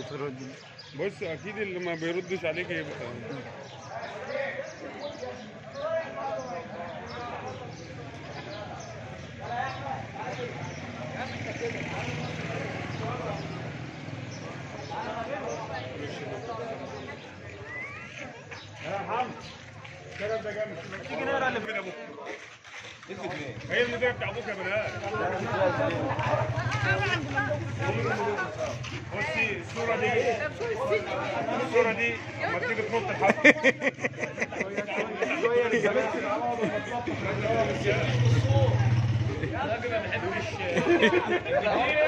ترد. بص اكيد اللي ما بيردش عليك يبقى يا حمد الكلام ده جامد. تيجي نقرا اللي في ابوك. هي المديره بتاع ابوك يا بنات. بصي الصوره دي لما تيجي تنط الحبل. الراجل ما بيحبش